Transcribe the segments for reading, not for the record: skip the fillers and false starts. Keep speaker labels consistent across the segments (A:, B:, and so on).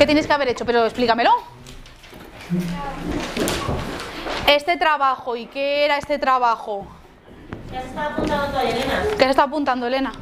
A: tienes que haber hecho? Pero explícamelo. Este trabajo, ¿y qué era este trabajo?
B: Ya se está apuntando toda Elena.
A: ¿Qué se está apuntando, Elena?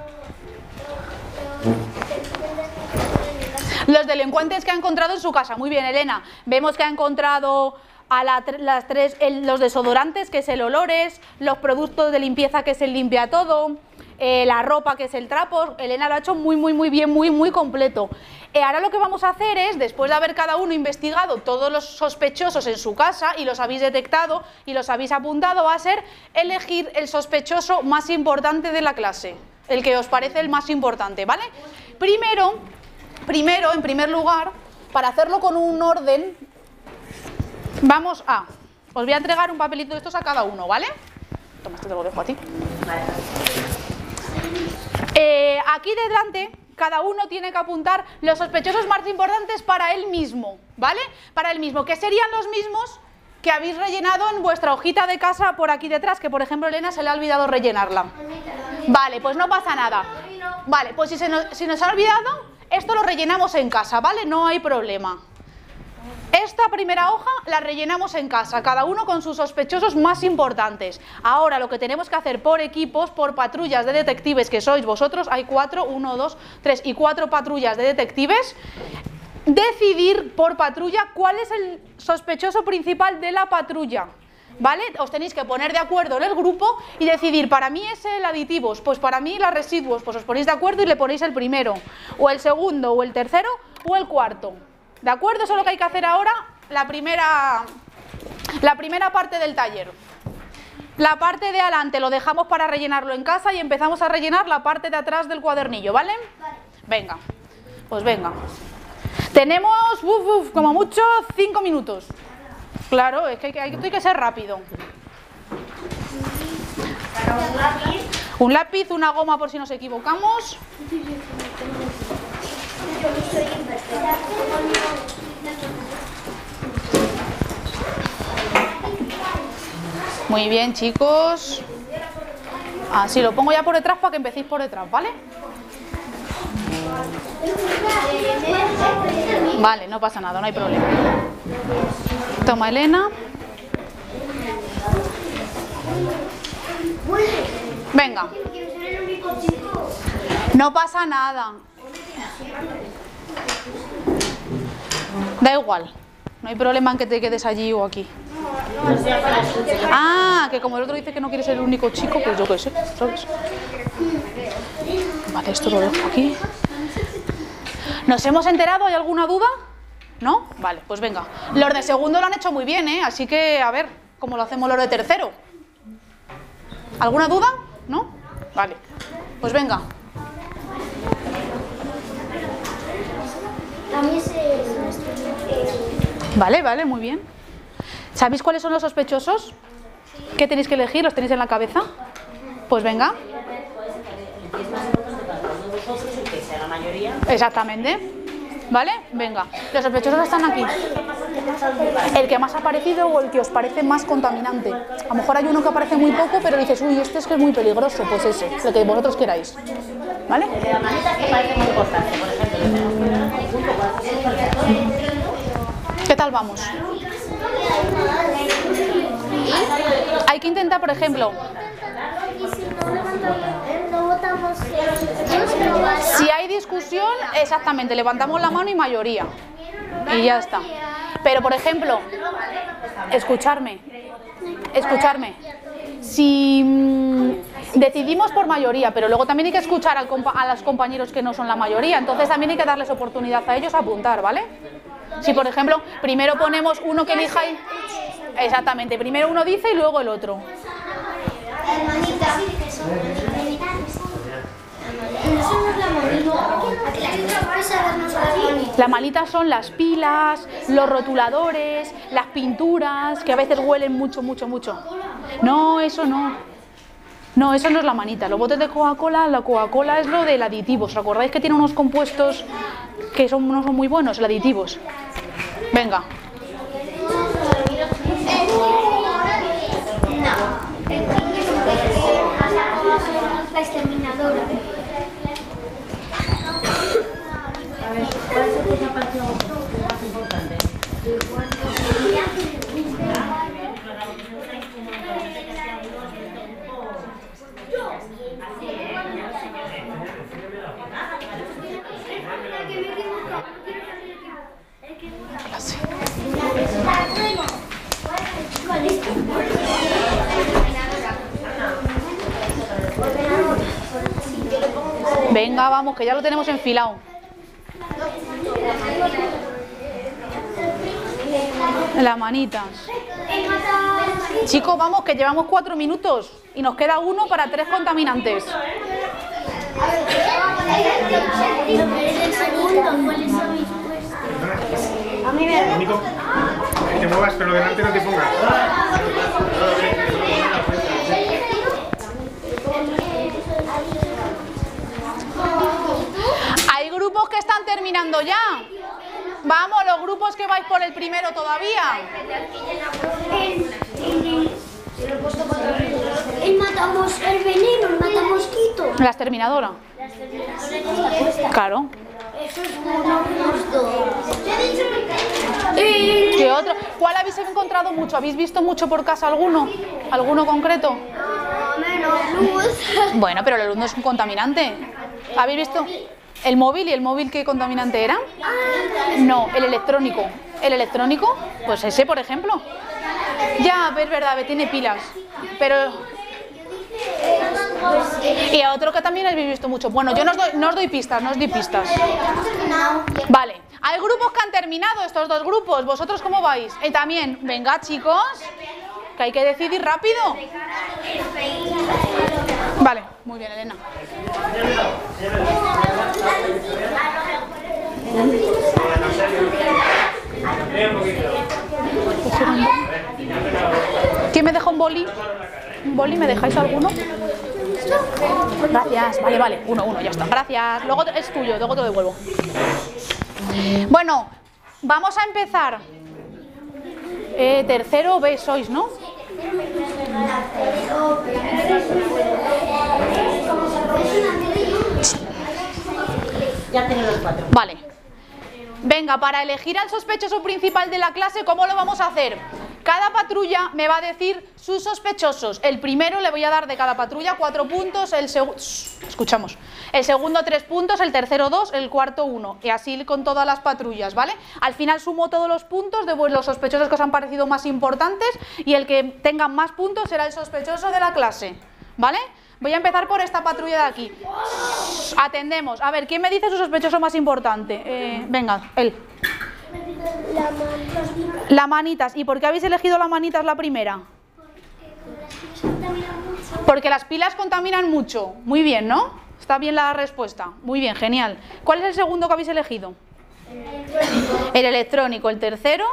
A: Los delincuentes que ha encontrado en su casa. Muy bien, Elena. Vemos que ha encontrado a los desodorantes, que es el olores, los productos de limpieza, que es el limpia todo, la ropa, que es el trapo. Elena lo ha hecho muy bien, muy completo. Ahora lo que vamos a hacer es, después de haber cada uno investigado todos los sospechosos en su casa y los habéis detectado y los habéis apuntado, va a ser elegir el sospechoso más importante de la clase, el que os parece el más importante, ¿vale? Primero, en primer lugar, para hacerlo con un orden, os voy a entregar un papelito de estos a cada uno, ¿vale? Toma, esto te lo dejo a ti. Aquí delante, cada uno tiene que apuntar los sospechosos más importantes para él mismo, ¿vale? Para él mismo, que serían los mismos que habéis rellenado en vuestra hojita de casa por aquí detrás, que por ejemplo Elena se le ha olvidado rellenarla. Vale, pues no pasa nada. Vale, pues si nos ha olvidado, esto lo rellenamos en casa, ¿vale? No hay problema. Esta primera hoja la rellenamos en casa, cada uno con sus sospechosos más importantes. Ahora lo que tenemos que hacer por equipos, por patrullas de detectives que sois vosotros, hay 4, 1, 2, 3 y 4 patrullas de detectives, decidir por patrulla cuál es el sospechoso principal de la patrulla. ¿Vale? Os tenéis que poner de acuerdo en el grupo y decidir, para mí es el aditivos, pues para mí las residuos, pues os ponéis de acuerdo y le ponéis el primero, o el segundo, o el tercero, o el cuarto. ¿De acuerdo? Eso es lo que hay que hacer ahora, la primera parte del taller. La parte de adelante lo dejamos para rellenarlo en casa y empezamos a rellenar la parte de atrás del cuadernillo, ¿vale? Venga, pues venga. Tenemos, como mucho, 5 minutos. Claro, es que hay que ser rápido. Un lápiz, una goma por si nos equivocamos. Muy bien, chicos. Así lo pongo ya por detrás para que empecéis por detrás, ¿vale? Vale, no pasa nada, no hay problema. Toma, Elena. Venga. No pasa nada. Da igual. No hay problema en que te quedes allí o aquí. Ah, que como el otro dice que no quiere ser el único chico, pues yo qué sé, ¿sabes? Vale, esto lo dejo aquí. ¿Nos hemos enterado? ¿Hay alguna duda? ¿No? Vale, pues venga. Los de segundo lo han hecho muy bien, ¿eh? Así que, a ver, ¿cómo lo hacemos los de tercero? ¿Alguna duda? ¿No? Vale, pues venga. Vale, muy bien. ¿Sabéis cuáles son los sospechosos? ¿Qué tenéis que elegir? ¿Los tenéis en la cabeza? Pues venga. Exactamente. ¿Vale? Venga. Los sospechosos están aquí. El que más ha aparecido o el que os parece más contaminante. A lo mejor hay uno que aparece muy poco, pero dices, uy, este es que es muy peligroso. Pues ese, lo que vosotros queráis. ¿Vale? ¿Qué tal vamos? Hay que intentar, por ejemplo, si hay discusión, exactamente, levantamos la mano y mayoría. Y ya está. Pero, por ejemplo, escucharme. Si decidimos por mayoría, pero luego también hay que escuchar a los compañeros que no son la mayoría, entonces también hay que darles oportunidad a ellos a apuntar, ¿vale? Si, por ejemplo, primero ponemos uno que elija... Exactamente, primero uno dice y luego el otro. La manita son las pilas, los rotuladores, las pinturas, que a veces huelen mucho. No, eso no. No, eso no es la manita. Los botes de Coca-Cola, la Coca-Cola es lo del aditivo. ¿Os acordáis que tiene unos compuestos que no son muy buenos, el aditivos? Venga.
C: La exterminadora.
B: A ver, ¿cuál es el que se ha parecido?
A: Venga, vamos, que ya lo tenemos enfilado. Las manitas. Chicos, vamos, que llevamos 4 minutos y nos queda uno para 3 contaminantes.
D: Lo único que te muevas, pero delante no te pongas.
A: Hay grupos que están terminando ya. Vamos, los grupos que vais por el primero todavía.
C: El veneno, el matamosquitos.
A: La exterminadora. Claro.
C: Eso es uno justo.
A: ¿Qué otro? ¿Cuál habéis encontrado mucho? ¿Habéis visto mucho por casa alguno? ¿Alguno concreto?
C: Menos luz.
A: Bueno, pero la luz no es un contaminante. ¿Habéis visto el móvil? ¿Y el móvil qué contaminante era? No, el electrónico. ¿El electrónico? Pues ese, por ejemplo. Ya, es verdad, tiene pilas. Pero... Y a otro que también habéis visto mucho. Bueno, yo no os doy pistas, no os doy pistas. Vale, hay grupos que han terminado, estos dos grupos. ¿Vosotros cómo vais? También, venga chicos, que hay que decidir rápido. Vale, muy bien, Elena. ¿Quién me deja un boli? ¿Un boli? ¿Me dejáis alguno? Gracias, vale, uno, ya está. Gracias, luego es tuyo, luego te lo devuelvo. Bueno, vamos a empezar. Tercero B sois, ¿no?
B: Ya tengo los 4.
A: Vale. Venga, para elegir al sospechoso principal de la clase, ¿cómo lo vamos a hacer? Cada patrulla me va a decir sus sospechosos. El primero le voy a dar de cada patrulla 4 puntos, el segundo 3 puntos, el tercero 2, el cuarto 1. Y así con todas las patrullas, ¿vale? Al final sumo todos los puntos de los sospechosos que os han parecido más importantes y el que tenga más puntos será el sospechoso de la clase, ¿vale? Voy a empezar por esta patrulla de aquí. Atendemos. A ver, ¿quién me dice su sospechoso más importante? Venga, él. La manitas. ¿Y por qué habéis elegido la manitas la primera? Porque las pilas contaminan mucho. Muy bien, ¿no? Está bien la respuesta. Muy bien, genial. ¿Cuál es el segundo que habéis elegido? El electrónico. El tercero.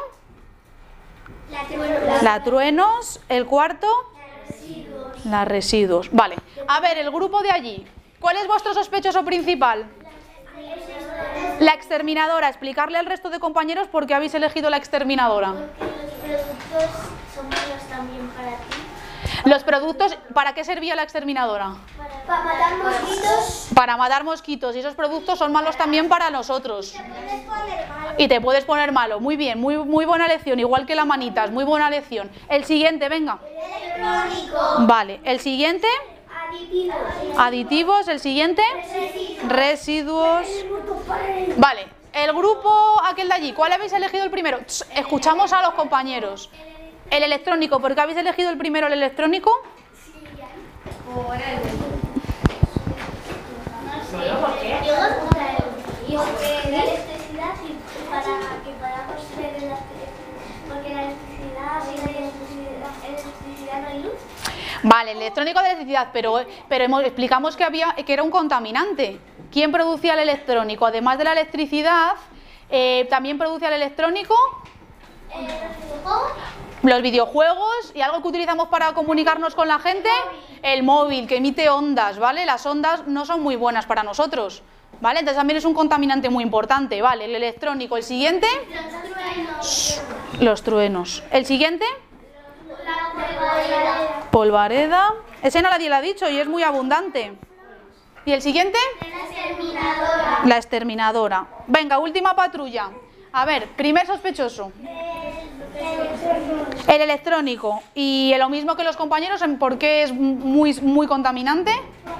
A: La truenos. El cuarto. Las residuos. Vale. A ver, el grupo de allí. ¿Cuál es vuestro sospechoso principal? La exterminadora. Explicarle al resto de compañeros por qué habéis elegido la exterminadora.
C: Porque los productos son buenos también para ti.
A: Los productos, ¿para qué servía la exterminadora?
C: Para matar mosquitos.
A: Para matar mosquitos. Y esos productos son malos también para nosotros. Y te puedes poner malo. Muy bien, muy buena lección. Igual que la manitas, muy buena lección. El siguiente, venga.
C: Electrónico.
A: Vale, el siguiente.
C: Aditivos.
A: Aditivos, el siguiente. Residuos. Vale, el grupo aquel de allí, ¿cuál habéis elegido el primero? Escuchamos a los compañeros. El electrónico, ¿por qué habéis elegido el primero el electrónico?
C: Porque la electricidad y para construir porque la electricidad, sin electricidad no hay luz.
A: Vale, el electrónico de electricidad, pero explicamos que era un contaminante. ¿Quién producía el electrónico? Además de la electricidad, también producía el electrónico los videojuegos y algo que utilizamos para comunicarnos con la gente, el móvil, que emite ondas, ¿vale? Las ondas no son muy buenas para nosotros, ¿vale? Entonces también es un contaminante muy importante, ¿vale? El electrónico. ¿El siguiente? Los truenos. ¿El siguiente? Polvareda. Ese no nadie lo ha dicho y es muy abundante. ¿Y el siguiente? La exterminadora. Venga, última patrulla. A ver, primer sospechoso. El electrónico. Y lo mismo que los compañeros, ¿por qué es muy contaminante?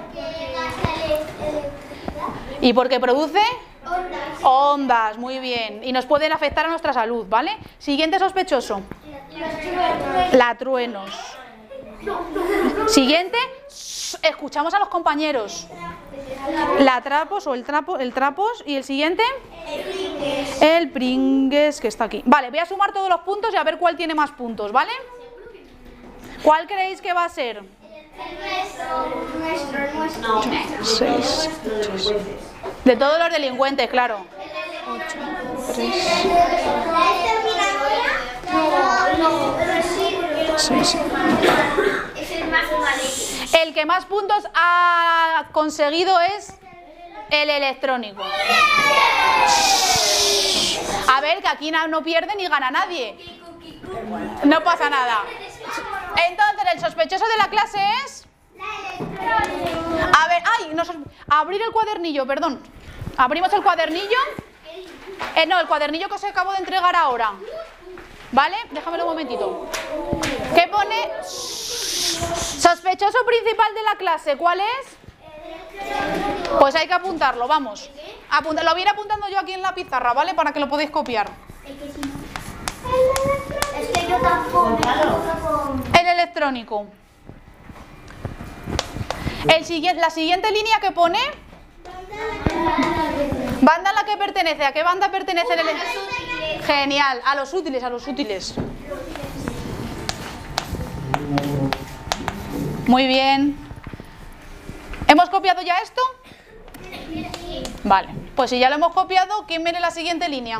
A: ¿Y porque produce? Ondas, muy bien. Y nos pueden afectar a nuestra salud, ¿vale? Siguiente sospechoso. La truenos. Siguiente. Escuchamos a los compañeros. La trapos o el trapos. Y el siguiente. El pringues, que está aquí. Vale, voy a sumar todos los puntos y a ver cuál tiene más puntos, ¿vale? ¿Cuál creéis que va a ser?
B: No.
A: 6. De todos los delincuentes, claro. 6. El que más puntos ha conseguido es el electrónico. A ver, que aquí no pierde ni gana nadie. No pasa nada. Entonces, el sospechoso de la clase es... A ver, abrir el cuadernillo, perdón. Abrimos el cuadernillo. No, el cuadernillo que os acabo de entregar ahora. ¿Vale? Déjamelo un momentito. ¿Qué pone? Sospechoso principal de la clase, ¿cuál es? Pues hay que apuntarlo, vamos. Lo voy a ir apuntando yo aquí en la pizarra, ¿vale? Para que lo podáis copiar.
C: Es que yo tampoco.
A: El electrónico. La siguiente línea que pone... ¿Banda a la que pertenece? ¿A qué banda pertenece el electrónico? Genial, a los útiles, a los útiles. Muy bien. ¿Hemos copiado ya esto? Vale, pues si ya lo hemos copiado, ¿quién viene en la siguiente línea?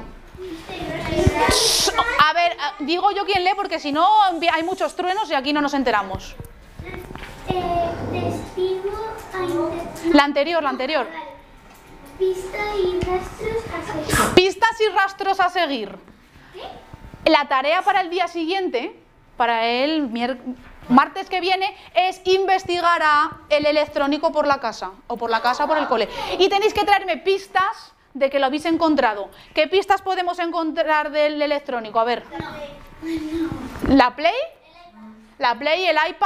A: A ver, digo yo quién lee porque si no hay muchos truenos y aquí no nos enteramos.
C: Testigo
A: La anterior.
C: Pista y rastros a seguir.
A: Pistas y rastros a seguir. La tarea para el día siguiente, para el martes que viene, es investigar el electrónico por la casa, o por la casa o por el cole. Y tenéis que traerme pistas de que lo habéis encontrado. ¿Qué pistas podemos encontrar del electrónico? A ver. ¿La Play? ¿La Play, el iPad?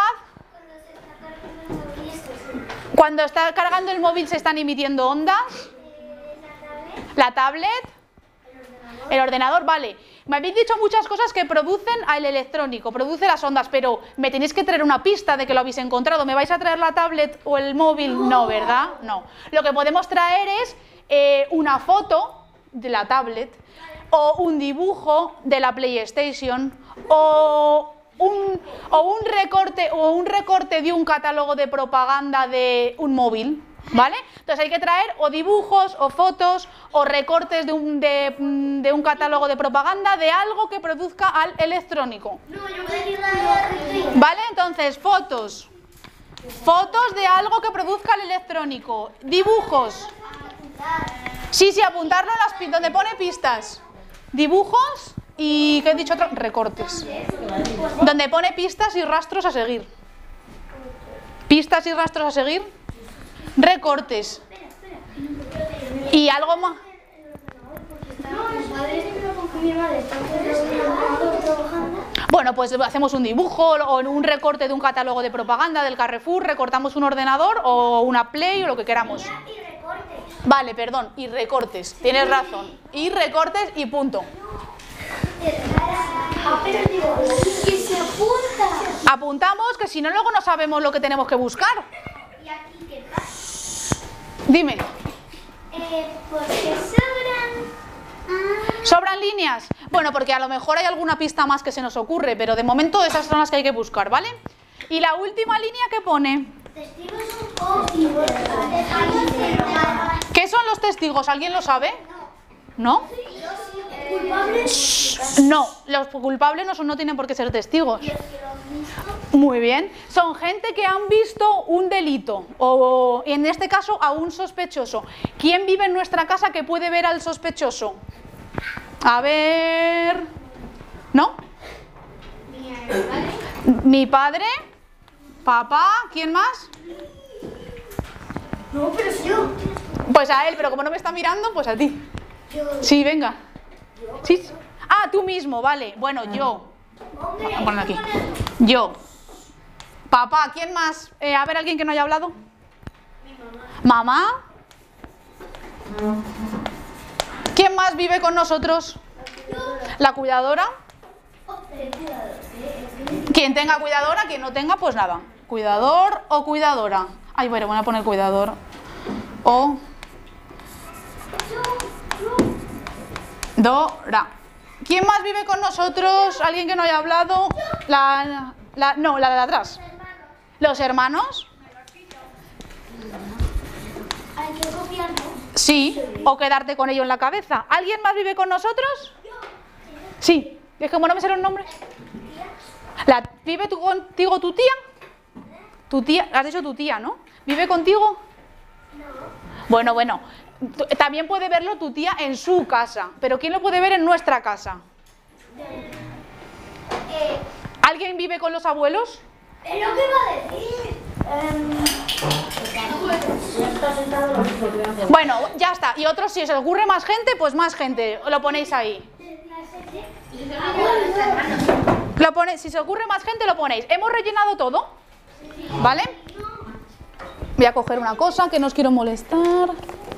A: Cuando está cargando el móvil se están emitiendo ondas. ¿La tablet? El ordenador, vale. Me habéis dicho muchas cosas que producen al electrónico, produce las ondas, pero me tenéis que traer una pista de que lo habéis encontrado. ¿Me vais a traer la tablet o el móvil? No, ¿verdad? No. Lo que podemos traer es una foto de la tablet o un dibujo de la PlayStation o un recorte de un catálogo de propaganda de un móvil, ¿vale? Entonces hay que traer o dibujos o fotos o recortes de un catálogo de propaganda de algo que produzca al electrónico. ¿Vale? Entonces, fotos de algo que produzca el electrónico. Dibujos. Sí, apuntarlo donde pone pistas. Dibujos y, ¿qué he dicho otro? Recortes. Donde pone pistas y rastros a seguir. Pistas y rastros a seguir. Recortes. Y algo más. Bueno, pues hacemos un dibujo o un recorte de un catálogo de propaganda del Carrefour, recortamos un ordenador o una Play o lo que queramos. Vale, perdón, y recortes, tienes razón. Y recortes y punto. Apuntamos, que si no luego no sabemos lo que tenemos que buscar.
C: ¿Y aquí qué pasa?
A: Dime.
C: Porque
A: ¿Sobran líneas? Bueno, porque a lo mejor hay alguna pista más que se nos ocurre, pero de momento esas son las que hay que buscar, ¿vale? Y la última línea que pone...
C: testigos o testigos.
A: ¿Qué son los testigos? ¿Alguien lo sabe? ¿No?
C: ¿Culpables?
A: No, los culpables no tienen por qué ser testigos. Muy bien. Son gente que han visto un delito o, en este caso, a un sospechoso. ¿Quién vive en nuestra casa que puede ver al sospechoso? A ver... ¿No? Mi padre, papá, ¿quién más?
C: No, pero sí yo.
A: Pues a él, pero como no me está mirando, pues a ti. Sí, venga. Sí. Ah, tú mismo, vale. Bueno, yo. Vamos a poner aquí. Yo. Papá, ¿quién más? A ver, ¿alguien que no haya hablado?
C: Mi mamá.
A: ¿Mamá? ¿Quién más vive con nosotros? ¿La cuidadora?
C: El cuidador.
A: Quien tenga cuidadora, quien no tenga, pues nada. Cuidador o cuidadora. Ay, bueno, voy a poner cuidador. O Dora. ¿Quién más vive con nosotros? ¿Alguien que no haya hablado? No, la de atrás. ¿Los hermanos?
C: Hay que copiarlo.
A: Sí, o quedarte con ello en la cabeza. ¿Alguien más vive con nosotros? Sí, es como no me sé los nombres. ¿Vive contigo tu tía? ¿Tu tía? Has dicho tu tía, ¿no? ¿Vive contigo? No. Bueno. También puede verlo tu tía en su casa, pero ¿quién lo puede ver en nuestra casa? ¿Alguien vive con los abuelos?
C: Es lo que iba a decir.
A: Bueno, ya está. Y otros, si os ocurre más gente, pues más gente. Lo ponéis ahí. Si se ocurre más gente, lo ponéis. ¿Hemos rellenado todo? ¿Vale? Voy a coger una cosa que no os quiero molestar.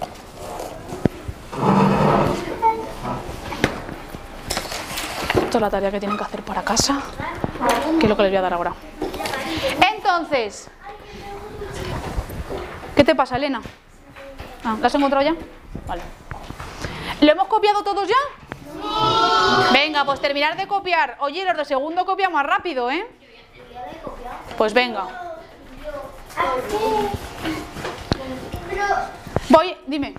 A: Esto es la tarea que tienen que hacer para casa, que es lo que les voy a dar ahora. Entonces, ¿qué te pasa, Elena? ¿La has encontrado ya? Vale. ¿Lo hemos copiado todos ya? Sí. Venga, pues terminar de copiar. Oye, los de segundo copia más rápido, ¿eh? Pues venga. Voy, dime.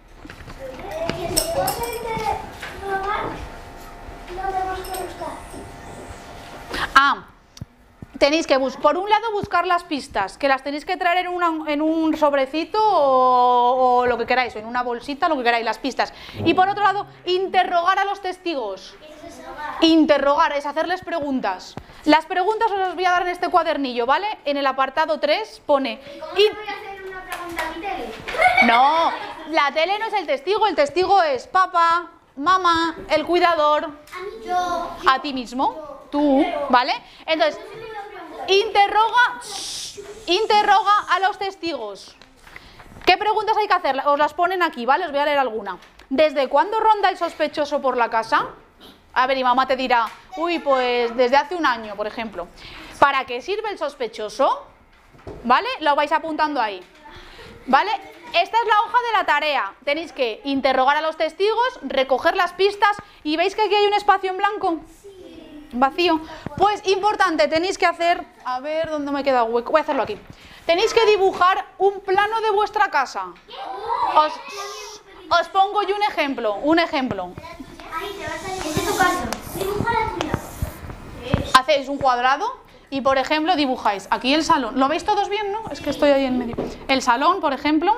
A: Tenéis que por un lado buscar las pistas, que las tenéis que traer en un sobrecito o lo que queráis, o en una bolsita, lo que queráis, las pistas. Y por otro lado, interrogar a los testigos. Interrogar es hacerles preguntas. Las preguntas os las voy a dar en este cuadernillo, ¿vale? En el apartado 3 pone...
C: ¿Cómo voy a hacer una pregunta a mi tele?
A: No, la tele no es el testigo es papá, mamá, el cuidador, a ti mismo, tú, ¿vale? Entonces, interroga a los testigos. ¿Qué preguntas hay que hacer? Os las ponen aquí, ¿vale? Os voy a leer alguna. ¿Desde cuándo ronda el sospechoso por la casa? A ver, y mamá te dirá, uy, pues desde hace un año, por ejemplo. ¿Para qué sirve el sospechoso? ¿Vale? Lo vais apuntando ahí. ¿Vale? Esta es la hoja de la tarea. Tenéis que interrogar a los testigos, recoger las pistas y ¿veis que aquí hay un espacio en blanco? Vacío. Pues importante, tenéis que hacer... A ver, ¿dónde me queda hueco? Voy a hacerlo aquí. Tenéis que dibujar un plano de vuestra casa. Os pongo yo un ejemplo.
C: Este es tu caso. Dibuja la tuya.
A: Hacéis un cuadrado y, por ejemplo, dibujáis aquí el salón. ¿Lo veis todos bien, no? Es que estoy ahí en medio. El salón, por ejemplo.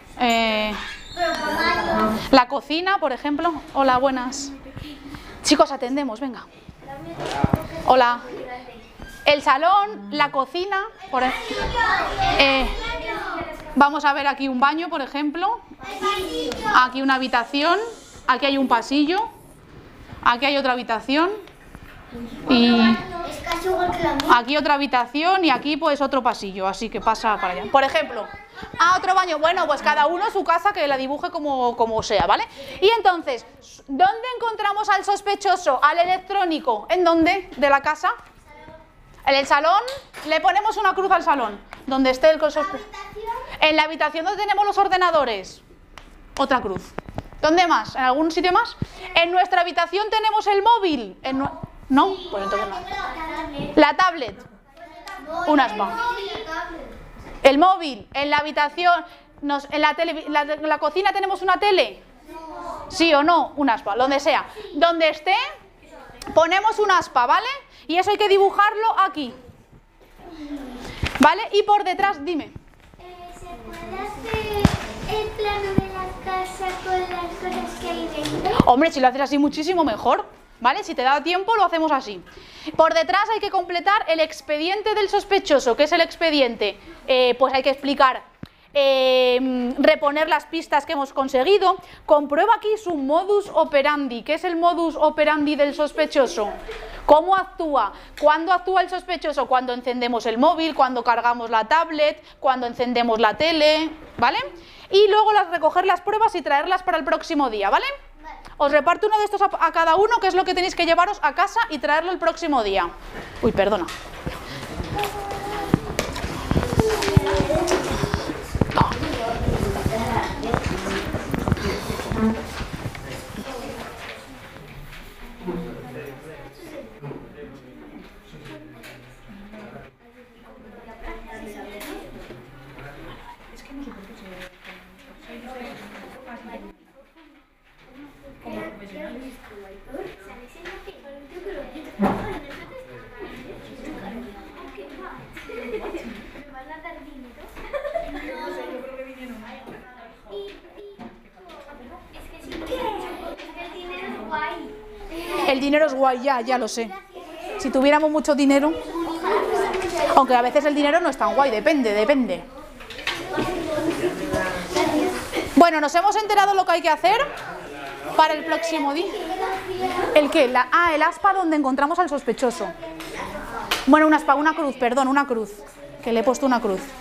A: La cocina, por ejemplo. Hola, buenas. Chicos, atendemos, venga. Hola. El salón, la cocina. Vamos a ver aquí un baño, por ejemplo. Aquí una habitación. Aquí hay un pasillo. Aquí hay otra habitación. Y aquí otra habitación y aquí pues otro pasillo, así que pasa para allá. Por ejemplo, otro baño. Bueno, pues cada uno su casa que la dibuje como sea, ¿vale? Y entonces, ¿dónde encontramos al sospechoso? Al electrónico. ¿En dónde? ¿De la casa? En el salón. Le ponemos una cruz al salón. Donde esté el sospechoso. En la habitación donde tenemos los ordenadores. Otra cruz. ¿Dónde más? ¿En algún sitio más? En nuestra habitación tenemos el móvil. ¿No? Pues entonces no. La tablet. Un aspa. El móvil. En la habitación. En la cocina tenemos una tele. ¿Sí o no? Un aspa. Donde sea. Donde esté, ponemos un aspa, ¿vale? Y eso hay que dibujarlo aquí. ¿Vale? Y por detrás, dime.
C: ¿Se puede hacer el plano de la casa con las cosas que hay dentro?
A: Hombre, si lo haces así muchísimo mejor, ¿vale? Si te da tiempo lo hacemos así. Por detrás hay que completar el expediente del sospechoso. ¿Qué es el expediente? Pues hay que explicar, reponer las pistas que hemos conseguido. Comprueba aquí su modus operandi. ¿Qué es el modus operandi del sospechoso? ¿Cómo actúa? ¿Cuándo actúa el sospechoso? Cuando encendemos el móvil, cuando cargamos la tablet, cuando encendemos la tele, ¿vale? Y luego recoger las pruebas y traerlas para el próximo día, ¿vale? os reparto uno de estos a cada uno, que es lo que tenéis que llevaros a casa y traerlo el próximo día. Uy, perdona. El dinero es guay, ya lo sé. Si tuviéramos mucho dinero, aunque a veces el dinero no es tan guay, depende. Bueno, nos hemos enterado lo que hay que hacer para el próximo día. ¿El qué? El aspa donde encontramos al sospechoso. Bueno, una aspa, una cruz, perdón, una cruz. Que le he puesto una cruz.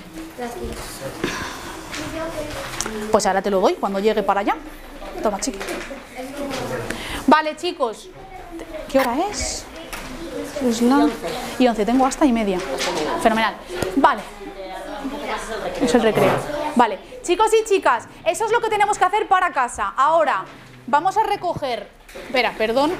A: Pues ahora te lo doy cuando llegue para allá. Toma, chiqui. Vale, chicos. ¿Qué hora es? Y 11, tengo hasta y media. Fenomenal. Vale. Es el recreo. Vale, chicos y chicas, eso es lo que tenemos que hacer para casa. Ahora, vamos a recoger... Espera, perdón.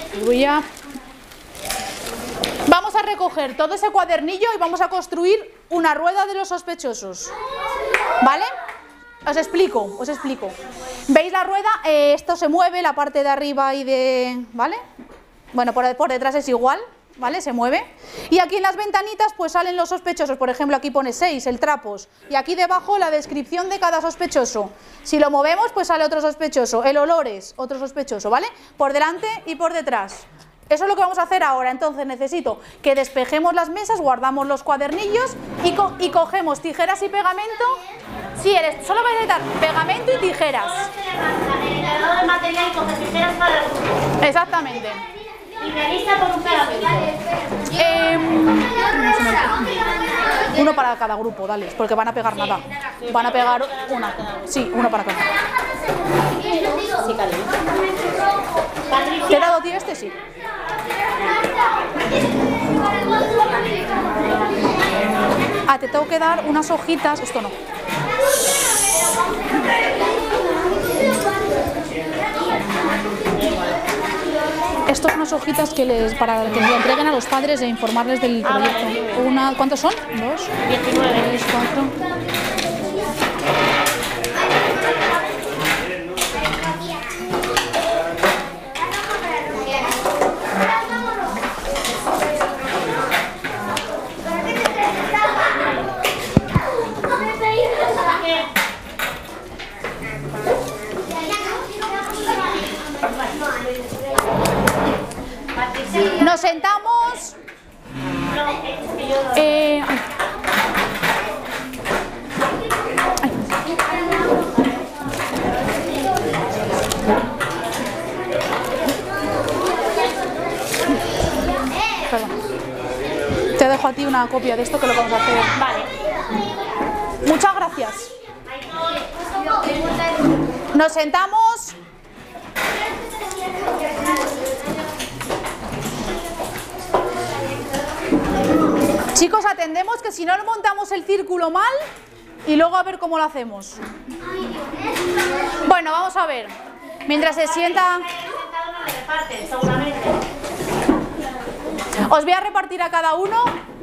A: Vamos a recoger todo ese cuadernillo y vamos a construir una rueda de los sospechosos. ¿Vale? Os explico. ¿Veis la rueda? Esto se mueve, la parte de arriba y de... ¿Vale? Bueno, por detrás es igual, ¿vale? Se mueve. Y aquí en las ventanitas pues salen los sospechosos. Por ejemplo, aquí pone 6, el trapos. Y aquí debajo la descripción de cada sospechoso. Si lo movemos pues sale otro sospechoso. El olores, otro sospechoso, ¿vale? Por delante y por detrás. Eso es lo que vamos a hacer ahora. Entonces necesito que despejemos las mesas, guardamos los cuadernillos y cogemos tijeras y pegamento. Sí, solo vais a necesitar pegamento y tijeras.
B: El material y coger tijeras para el grupo.
A: Exactamente.
B: Y me lista por un pegamento.
A: Uno para cada grupo, dale, porque van a pegar nada. Van a pegar una. Sí, uno para cada. ¿Te he dado a ti este? Sí. Ah, te tengo que dar unas hojitas. Esto no. Estos son unas hojitas para que le entreguen a los padres e informarles del proyecto. ¿Cuántos son? 2, 19, 3, 4. Nos sentamos. Perdón. Te dejo a ti una copia de esto que lo vamos a hacer. Vale. Muchas gracias. Nos sentamos. Chicos, atendemos que si no montamos el círculo mal y luego a ver cómo lo hacemos. Bueno, vamos a ver. Mientras se sienta... Os voy a repartir a cada uno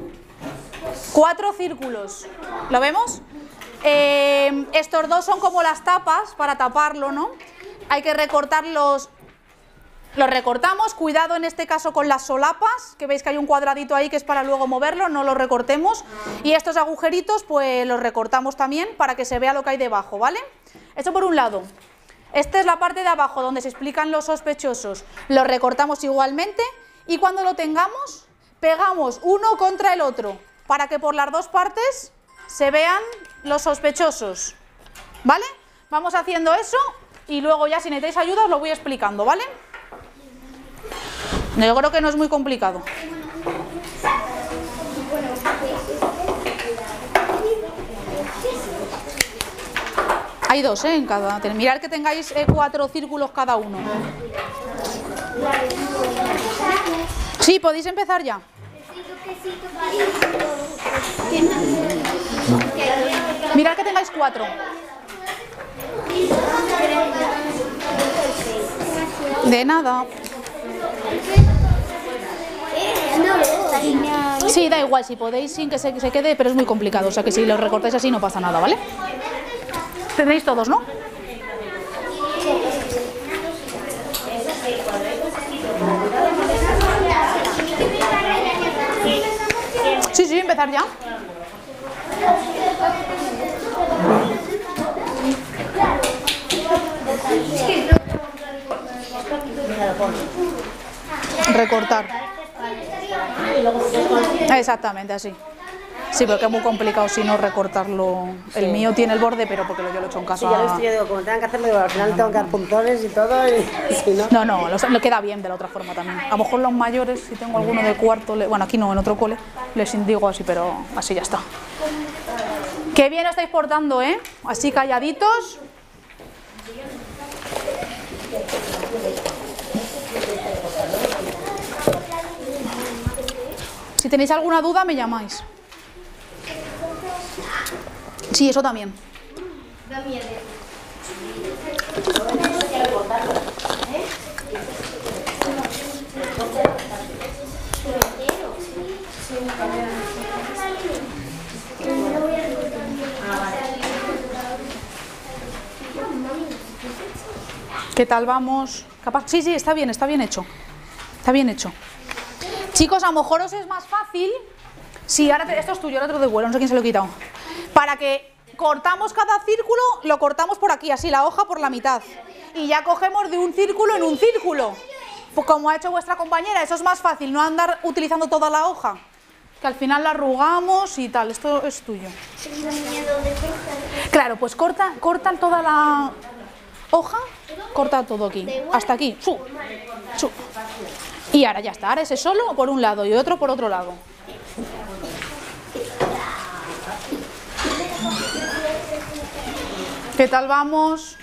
A: 4 círculos. ¿Lo vemos? Estos dos son como las tapas para taparlo, ¿no? Hay que recortarlos. Los recortamos, cuidado en este caso con las solapas, que veis que hay un cuadradito ahí que es para luego moverlo, no lo recortemos. Y estos agujeritos pues los recortamos también para que se vea lo que hay debajo, ¿vale? Esto por un lado. Esta es la parte de abajo donde se explican los sospechosos. Los recortamos igualmente y cuando lo tengamos pegamos uno contra el otro para que por las dos partes se vean los sospechosos, ¿vale? Vamos haciendo eso y luego ya si necesitáis ayuda os lo voy explicando, ¿vale? Yo creo que no es muy complicado. Hay 2, en cada. Mirad que tengáis 4 círculos cada uno. Sí, podéis empezar ya. Mirad que tengáis 4. De nada. Sí, da igual, si podéis sin que se quede, pero es muy complicado, o sea que si lo recortáis así no pasa nada, ¿vale? Tenéis todos, ¿no? Sí, sí, empezar ya. Recortar. Exactamente así. Sí, porque es muy complicado si no recortarlo. El mío tiene el borde, pero porque yo lo he hecho en casa.
E: Sí, ya lo estoy, yo digo, como tengan que hacerlo, digo, al final tengo que dar puntones y todo, y si no...
A: No, lo queda bien de la otra forma también. A lo mejor los mayores, si tengo alguno de cuarto, bueno, aquí no, en otro cole, les indico así, pero así ya está. Qué bien estáis portando, ¿eh? Así calladitos. Si tenéis alguna duda, me llamáis. Sí, eso también. ¿Qué tal vamos? ¿Capaz? Sí, sí, está bien hecho. Está bien hecho. Chicos, a lo mejor os es más fácil. Sí, ahora esto es tuyo, ahora te lo devuelvo, no sé quién se lo he quitado. Para que cortamos cada círculo, lo cortamos por aquí, así la hoja por la mitad. Y ya cogemos de un círculo en un círculo. Pues como ha hecho vuestra compañera, eso es más fácil, no andar utilizando toda la hoja. Que al final la arrugamos y tal, esto es tuyo. Claro, pues corta toda la hoja, corta todo aquí, hasta aquí. Y ahora ya está, ahora ese solo por un lado y otro por otro lado. ¿Qué tal vamos?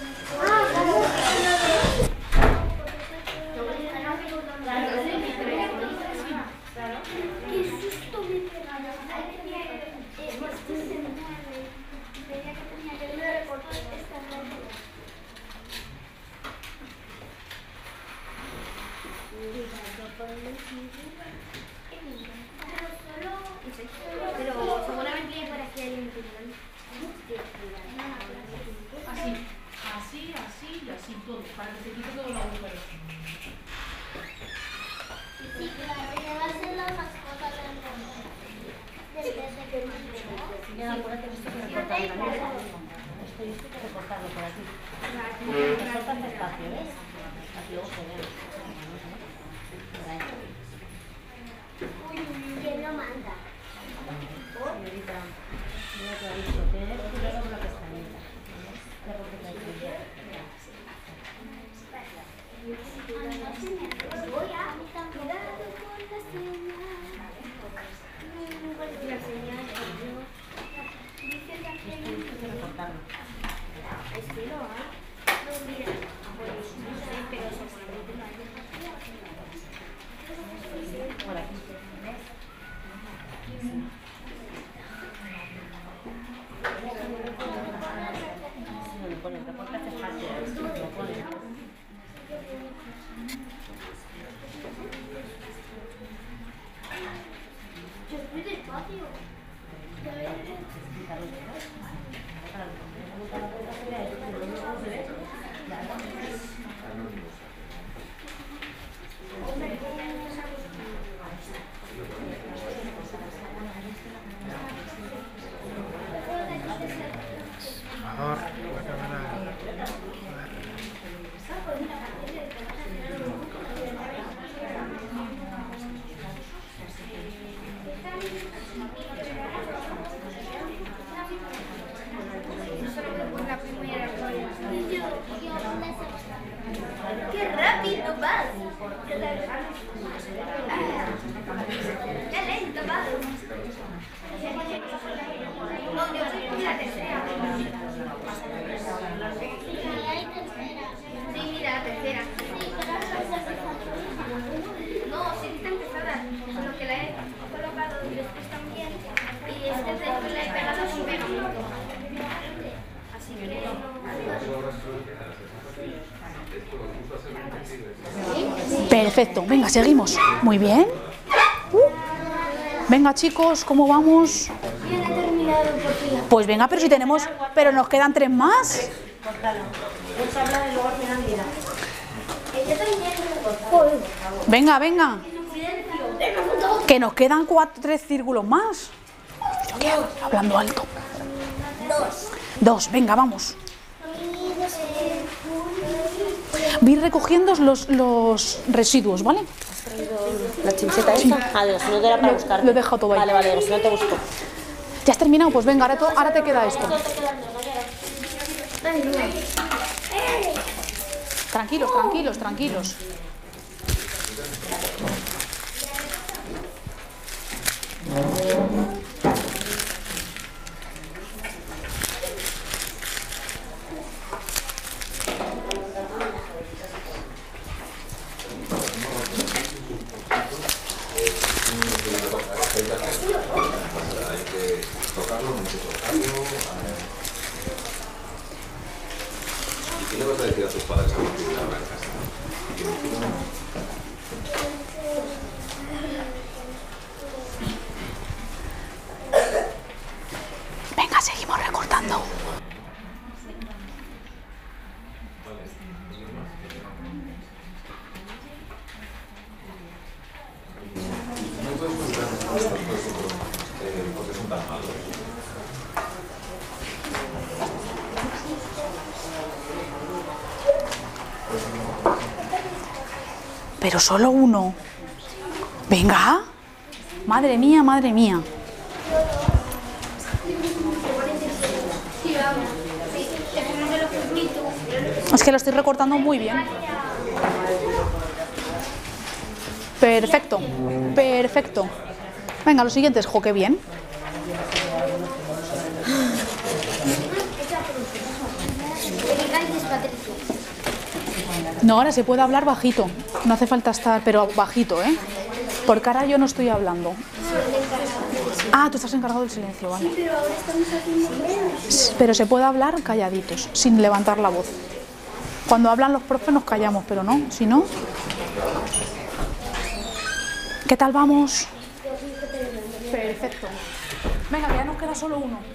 C: Pero seguramente por aquí hay un tribunal.
A: Así y así todo, para que se quite todo el agujero.
C: Sí, claro, ya va a ser la mascota desde que me
E: Ya, acuérdate que esto hay que recortarlo también. Esto hay que recortarlo por aquí. Recortas despacio, ¿ves? Aquí luego se ve. Por ahí.
C: ¿Quién lo manda?
E: Señorita, mira que ha visto, tiene que cuidado con la pestañita. Ya porque te hay que
C: ¿Qué
A: Perfecto, venga, seguimos. Muy bien. Venga, chicos, ¿cómo vamos?
C: Bien, he terminado por fin.
A: Pues venga, pero si tenemos... Pero nos quedan 3 más.
E: Córtalo. Vamos a hablar y luego al final mira.
C: Yo también. Joder.
A: Venga, venga. Que nos quedan 3 círculos más. Hablando alto. 2, venga, vamos. Voy recogiendo los residuos, ¿vale?
E: ¿La chincheta esta? Ah, digo, si no te era para buscar.
A: Lo he dejado todo ahí.
E: Vale, digo, si no te busco.
A: ¿Ya has terminado? Pues venga, ahora te queda esto. Tranquilos, tranquilos, tranquilos.
F: ¿Y qué le vas a decir a tus padres a partir de ahora en casa?
A: Venga, seguimos recortando.
F: Porque son tan malos.
A: Pero solo uno. Venga. Madre mía, madre mía. Es que lo estoy recortando muy bien. Perfecto, perfecto. Venga, los siguientes, jo, qué bien. No, ahora se puede hablar bajito. No hace falta estar, pero bajito, ¿eh? Porque ahora yo no estoy hablando. Ah, tú estás encargado del silencio, vale. Pero se puede hablar calladitos, sin levantar la voz. Cuando hablan los profes nos callamos, pero no, si no... ¿Qué tal vamos? Perfecto. Venga, que ya nos queda solo uno.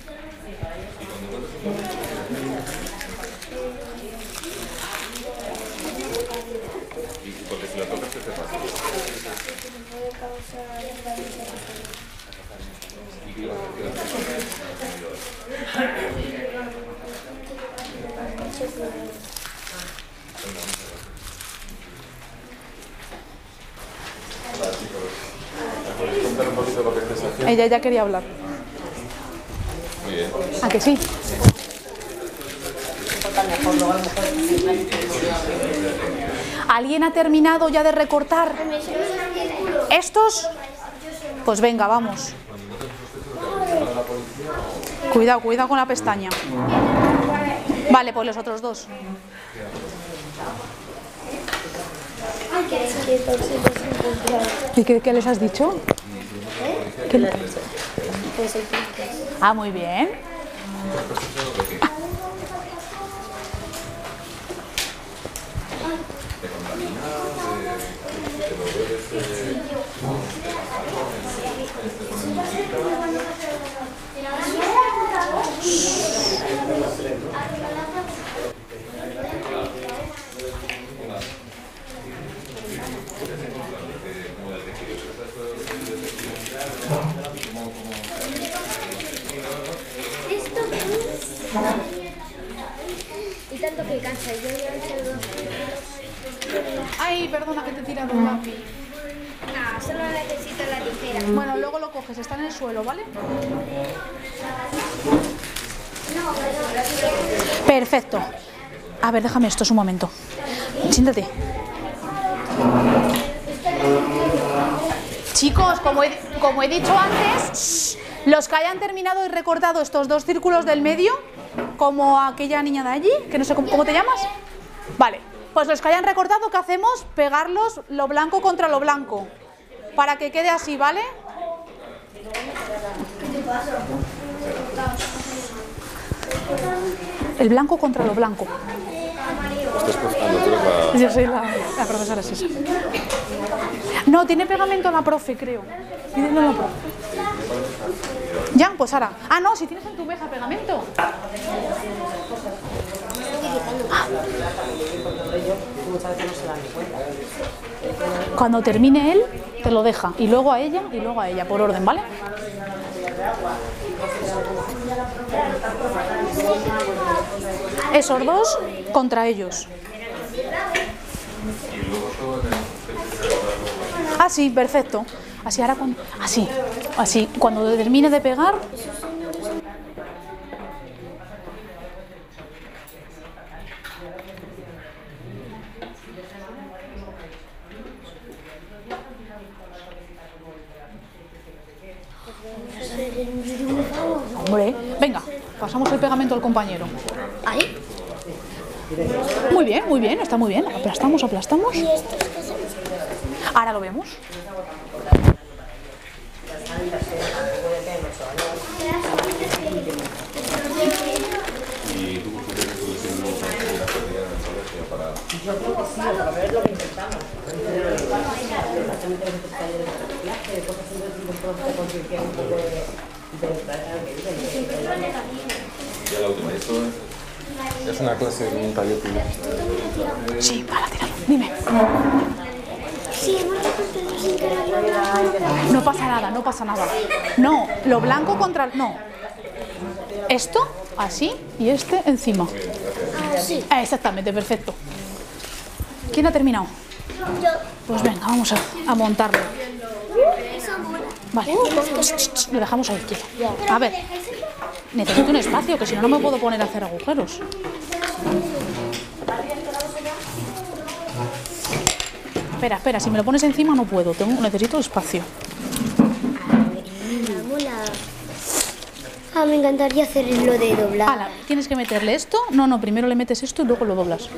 F: Porque si lo tocas, ¿qué te pasa? ¿Puedes contar un poquito lo que estés haciendo?
A: Ella ya quería hablar.
F: Muy bien.
A: ¿A que sí? ¿Alguien ha terminado ya de recortar estos? Pues venga, vamos. Cuidado, cuidado con la pestaña. Vale, pues los otros 2. ¿Y qué les has dicho? ¿Qué? Ah, muy bien.
C: Y tanto que cansa, yo ya he hecho 2.
A: Ay, perdona que te he tirado un lápiz.
C: No, solo necesito la tijera.
A: Bueno, luego lo coges, está en el suelo, ¿vale? Perfecto. A ver, déjame esto, es un momento. Siéntate. Chicos, como he dicho antes, los que hayan terminado y recortado estos 2 círculos del medio, como aquella niña de allí, que no sé cómo te llamas. Vale, pues los que hayan recortado, ¿qué hacemos? Pegarlos lo blanco contra lo blanco, para que quede así, ¿vale? El blanco contra lo blanco.
F: Después, no, tú eres la...
A: Yo soy la profesora, es esa. No, tiene pegamento la profe, creo. Pídelo a la profe. Ya, pues ahora. Ah, no, si tienes en tu mesa pegamento. Cuando termine él, te lo deja. Y luego a ella, y luego a ella, por orden, ¿vale? Esos dos contra ellos. Ah, sí, perfecto. Así ahora cuando... Así, cuando termine de pegar... Hombre, venga, pasamos el pegamento al compañero.
C: ¿Ahí?
A: Muy bien, está muy bien. Aplastamos. Ahora lo vemos.
F: ¿Y tú por qué crees que no la pérdida en el colegio para...?
E: Yo creo que sí, a ver lo que intentamos.
F: Ya la última, esto es una clase de un taller público.
A: Sí, para tirarlo. Dime.
C: Sí, hemos recogido sin querer.
A: No pasa nada. No, lo blanco contra... No. Esto, así, y este encima.
C: Ah, sí.
A: Exactamente, perfecto. ¿Quién ha terminado?
C: Yo.
A: Pues venga, vamos a montarlo.
C: Esa mola.
A: Vale. Lo dejamos ahí quieto. A ver, necesito un espacio, que si no, no me puedo poner a hacer agujeros. Espera, si me lo pones encima no puedo, necesito espacio.
C: Mola. Ah, me encantaría hacer lo de doblar.
A: Ala, tienes que meterle esto. No, primero le metes esto y luego lo doblas.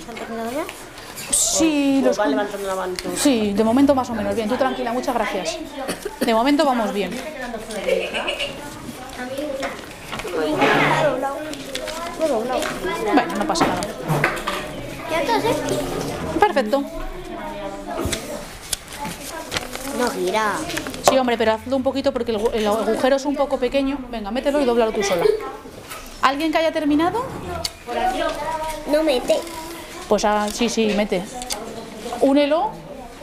A: Sí,
E: Va levantando la mano.
A: sí, de momento más o menos bien. Tú tranquila, muchas gracias. De momento vamos bien. Bueno, no pasa nada.
C: ¿Ya estás,
A: Perfecto.
C: No gira.
A: Sí, hombre, pero hazlo un poquito porque el agujero es un poco pequeño. Venga, mételo y dóblalo tú sola. ¿Alguien que haya terminado?
C: No mete.
A: Pues sí, mete. Únelo.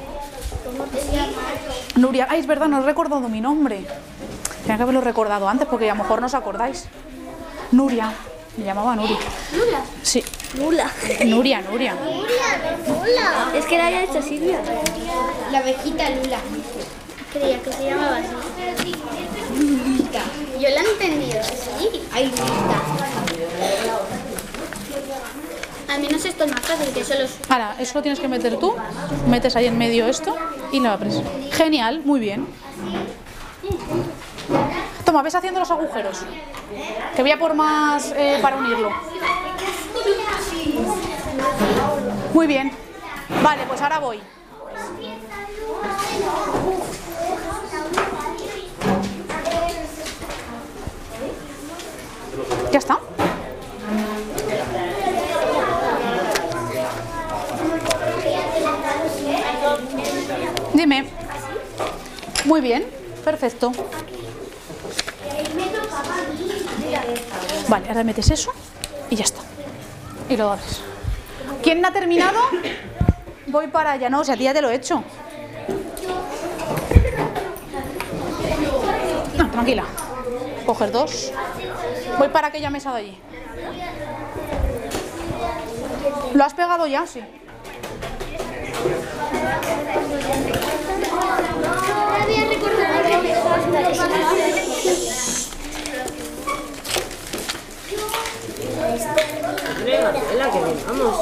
A: Nuria. Ay, es verdad, no he recordado mi nombre. Tenía que haberlo recordado antes porque a lo mejor no os acordáis. Nuria. Me llamaba Nuria.
C: ¿Lula?
A: Sí.
C: Lula.
A: Nuria.
C: Lula. Es que la había hecho Silvia. La abejita Lula. Creía que se llamaba así. Lulita. Yo la he entendido así. Ay, Lulita. Al menos esto es más fácil que solo...
A: Ahora, eso lo tienes que meter tú. Metes ahí en medio esto y lo abres. Genial, muy bien. Toma, ves haciendo los agujeros. Que voy a por más para unirlo. Muy bien. Vale, pues ahora voy. Ya está. Dime. Muy bien, perfecto. Vale, ahora metes eso y ya está. Y lo abres. ¿Quién ha terminado? Voy para allá. No, si a ti ya te lo he hecho. No, tranquila. Coger dos. Voy para aquella mesa de allí. ¿Lo has pegado ya? Sí.
E: La que vengamos.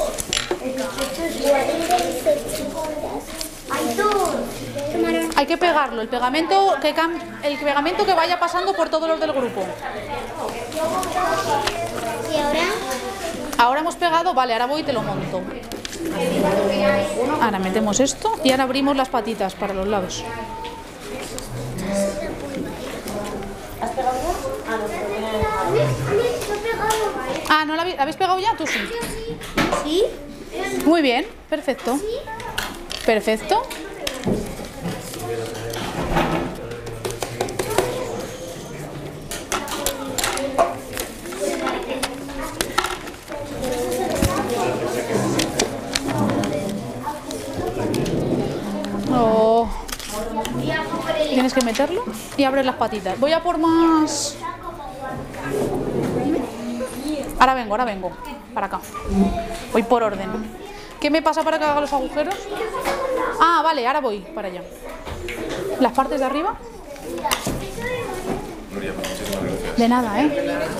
A: Hay que pegarlo, el pegamento que vaya pasando por todos los del grupo.
C: ¿Y ahora?
A: Ahora hemos pegado, vale, ahora voy y te lo monto. Ahora metemos esto y ahora abrimos las patitas para los lados.
E: ¿Has pegado ya? Ah, no,
A: Ah, ¿no la habéis pegado ya? Tú sí.
C: ¿Sí?
A: Muy bien, perfecto. Perfecto. Oh. Tienes que meterlo y abres las patitas. Voy a por más... Ahora vengo. Para acá. Voy por orden. ¿Qué me pasa para que haga los agujeros? Ah, vale, ahora voy para allá. ¿Las partes de arriba?
F: Nuria, muchísimas gracias.
A: De nada, ¿eh?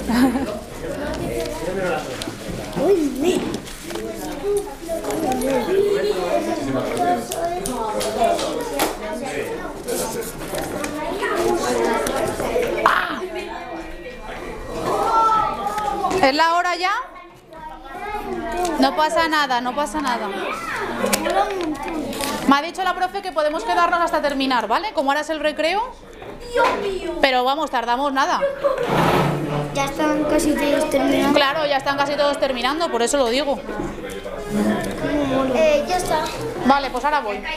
F: Muchísimas gracias.
A: ¡Ah! ¿Es la hora ya? No pasa nada, no pasa nada. Me ha dicho la profe que podemos quedarnos hasta terminar, ¿vale? Como ahora es el recreo. Pero vamos, tardamos nada.
C: Ya están casi todos terminados.
A: Claro, ya están casi todos terminando, por eso lo digo.
C: Ya está.
A: Vale, pues ahora voy.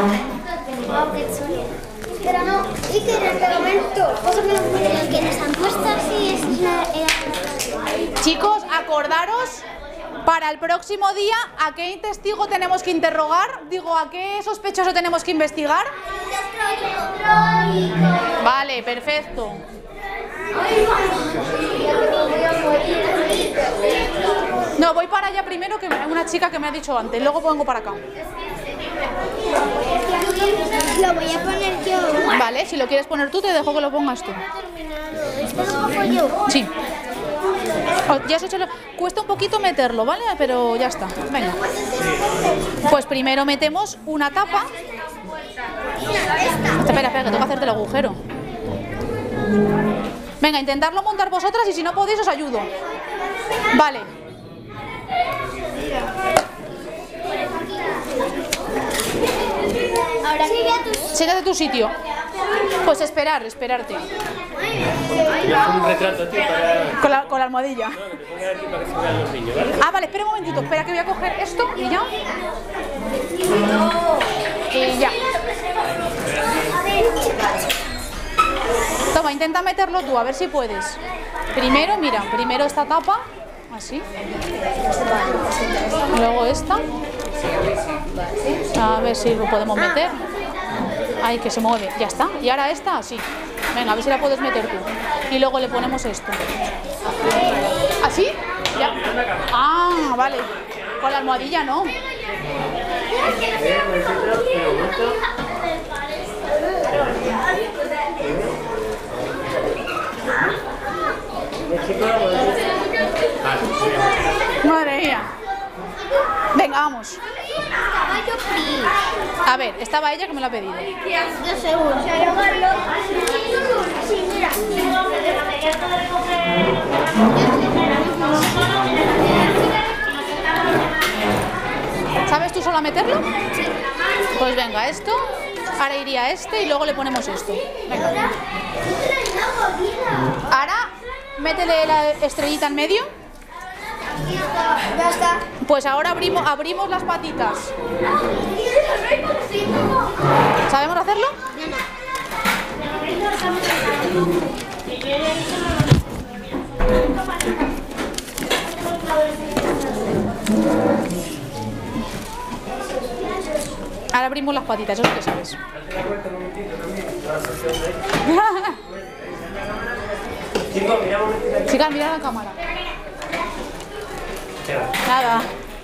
C: Pero no, y que en el pegamento, el que nos han puesto así es
A: Chicos, acordaros para el próximo día a qué testigo tenemos que interrogar, digo, a qué sospechoso tenemos que investigar. Vale, perfecto. No, voy para allá primero, que una chica que me ha dicho antes, luego vengo para acá.
C: Lo voy a poner yo.
A: Vale, si lo quieres poner tú, te dejo que lo pongas tú.
C: ¿Esto lo pongo yo?
A: Sí. Ya has hecho cuesta un poquito meterlo, ¿vale? Pero ya está. Venga. Pues primero metemos una tapa. Espera, que tengo que hacerte el agujero. Venga, intentadlo montar vosotras y si no podéis os ayudo. Vale.
C: Ahora
A: Siéntate a tu sitio. Pues esperarte.
D: Un retrato, tío, para...
A: Con la almohadilla.
D: No, que te ponga aquí para que se vean los niños, ¿vale?
A: Ah, vale, espera un momentito. Espera que voy a coger esto y ya. Y ya. Toma, intenta meterlo tú, a ver si puedes. Primero, mira, primero esta tapa. Así. Luego esta. A ver si lo podemos meter. Ay, que se mueve. Ya está. Y ahora esta, así. Venga, a ver si la puedes meter tú. Y luego le ponemos esto. ¿Así? Ya. Ah, vale. Con la almohadilla no. Madre mía. Venga, vamos. A ver, estaba ella que me lo ha pedido.
C: Yo seguro. Sí, mira.
A: ¿Sabes tú solo a meterlo? Pues venga, esto. Ahora iría este y luego le ponemos esto. Venga. Ahora, métele la estrellita en medio.
C: Ya está.
A: Pues ahora abrimos las patitas. ¿Sabemos hacerlo? Ahora abrimos las patitas, eso es lo que sabes. Chicas, mira la cámara. Nada.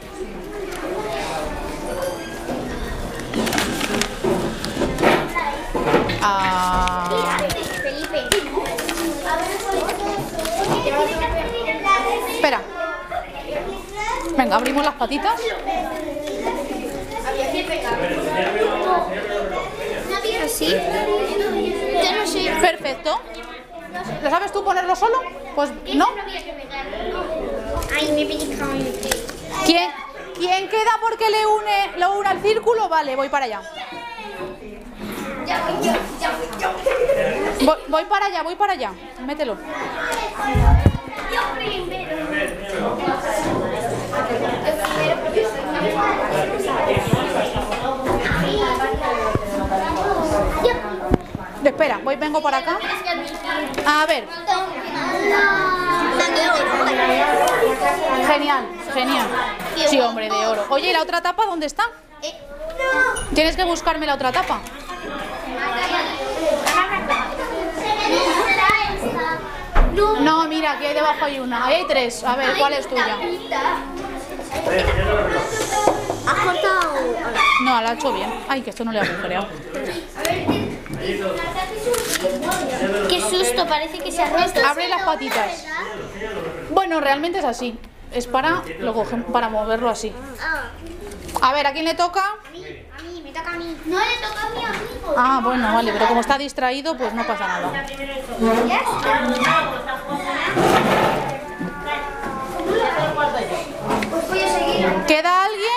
C: Felipe.
A: Espera. Venga, abrimos las patitas.
C: ¿Así? Yo no sé.
A: Perfecto. ¿Lo sabes tú ponerlo solo? Pues no.
C: Ay, me he pellizcado en el pie.
A: ¿Quién queda porque lo une al círculo? Vale, voy para allá. Voy para allá. Mételo.
C: Yo primero porque soy
A: Espera, vengo para acá. A ver. Genial, genial. Sí, hombre, de oro. Oye, ¿y la otra tapa dónde está? Tienes que buscarme la otra tapa. No, mira, aquí debajo hay una. Ahí hay tres. A ver, ¿cuál es tuya?
C: ¿Has cortado?
A: No, la ha hecho bien. Ay, que esto no le ha agujereado.
C: Qué susto, parece que se ha roto.
A: Abre las patitas. Bueno, realmente es así. Es para, para moverlo así. A ver, ¿a quién le toca?
C: A mí, me toca a mí. No le toca a mi amigo.
A: Ah, bueno, vale, pero como está distraído, pues no pasa nada.
C: Ya está. Pues voy a seguir.
A: ¿Queda alguien?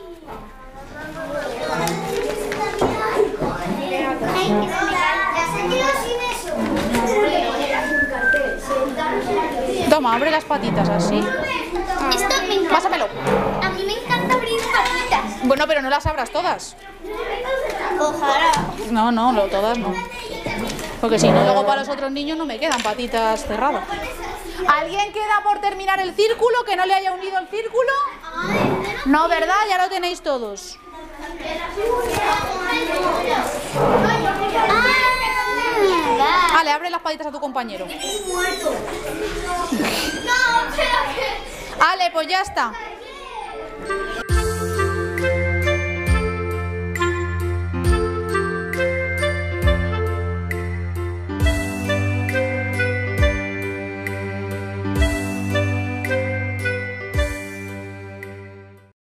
A: Toma, abre las patitas así.
C: Esto me encanta.
A: Pásamelo.
C: A mí me encanta abrir patitas.
A: Bueno, pero no las abras todas.
C: Ojalá.
A: No, todas no. Porque si no, luego para los otros niños no me quedan patitas cerradas. ¿Alguien queda por terminar el círculo? ¿Que no le haya unido el círculo? No, ¿verdad? Ya lo tenéis todos. Vale, abre las patitas a tu compañero. Vale, pues ya está.